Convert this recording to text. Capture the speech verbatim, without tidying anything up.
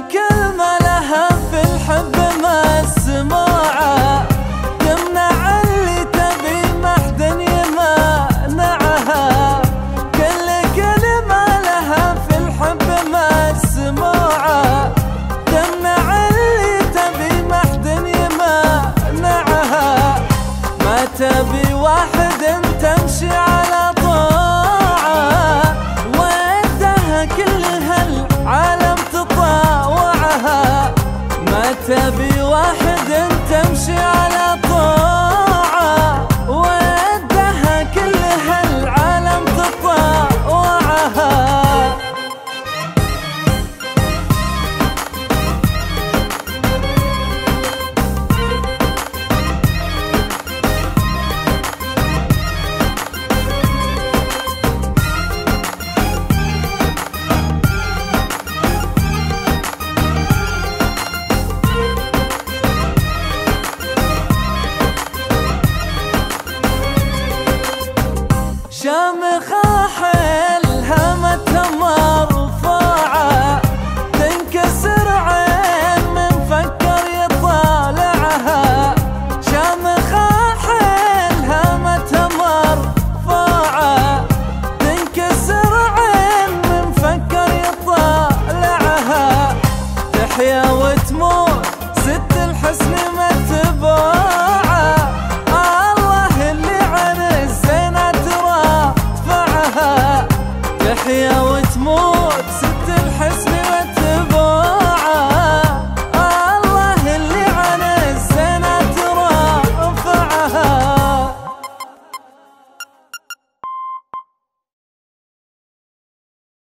كلمة لها في الحب مسموعة، تمنع اللي تبي ما حد يمنعها. كل كلمة لها في الحب مسموعة، تمنع اللي تبي ما حد يمنعها. ما تبي واحد تمشي على طاعة، ودها كل هالعالم تطاوعها. ما تبي واحد تمشي على طاعة، ودها كل هالعالم تطاوعها. شامخة حيلها متى مرفوعة، تنكسر عين من فكر يطالعها. شامخة حيلها متى مرفوعة، تنكسر عين من فكر يطالعها. تحيا وتموت ست الحسن